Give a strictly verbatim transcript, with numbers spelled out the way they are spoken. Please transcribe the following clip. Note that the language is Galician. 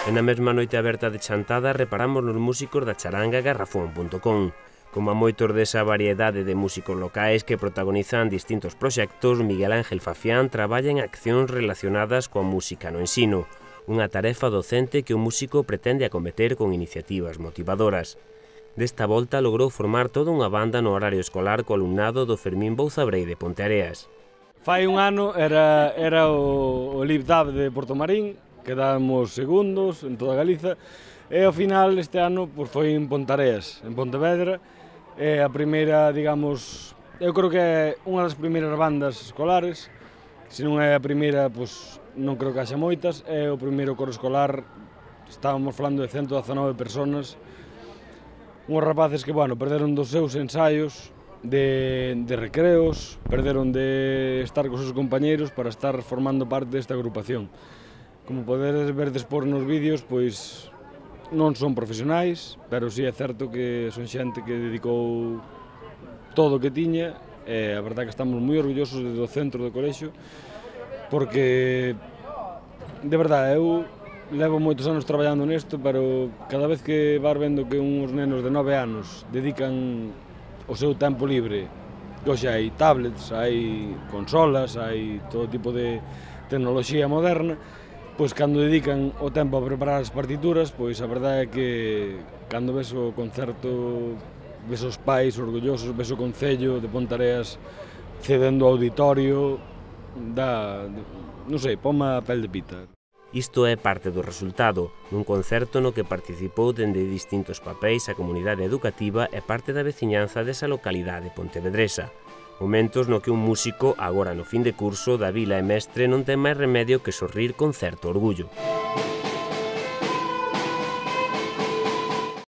E na mesma noite aberta de Chantada reparamos nos músicos da charanga garrafón punto com. Como a moitos desa variedade de músicos locais que protagonizan distintos proxectos, Miguel Ángel Fafián traballa en accións relacionadas coa música no ensino, unha tarefa docente que o músico pretende acometer con iniciativas motivadoras. Desta volta logrou formar toda unha banda no horario escolar co alumnado do Fermín Bouzabrei de Ponteareas. Fai un ano era, era o, o Libdab de Portomarín, quedamos segundos en toda Galiza, e ao final este ano pues, foi en Ponteareas, en Pontevedra, e a primeira, digamos, eu creo que é unha das primeiras bandas escolares, se non é a primeira, pues, non creo que haxa moitas, é o primeiro coro escolar, estábamos falando de ciento dezanove personas, uns rapaces que, bueno, perderon dos seus ensaios de, de recreos, perderon de estar cos seus compañeiros para estar formando parte desta agrupación. Como podedes ver despois nos vídeos, pois non son profesionais, pero sí é certo que son xente que dedicou todo o que tiña, e a verdade que estamos moi orgullosos do centro do colexio, porque, de verdade, eu levo moitos anos traballando nesto, pero cada vez que vas vendo que uns nenos de nove anos dedican o seu tempo libre, que hoxe hai tablets, hai consolas, hai todo tipo de tecnoloxía moderna, pois cando dedican o tempo a preparar as partituras, pois a verdade é que cando ves o concerto, ves os pais orgullosos, ves o Concello de Ponteareas cedendo o auditorio, dá, non sei, ponme a pel de pita. Isto é parte do resultado, nun concerto no que participou dende distintos papéis a comunidade educativa e parte da veciñanza desa localidade pontevedresa. Momentos no que un músico, agora no fin de curso, da vila e mestre, non ten máis remedio que sorrir con certo orgullo.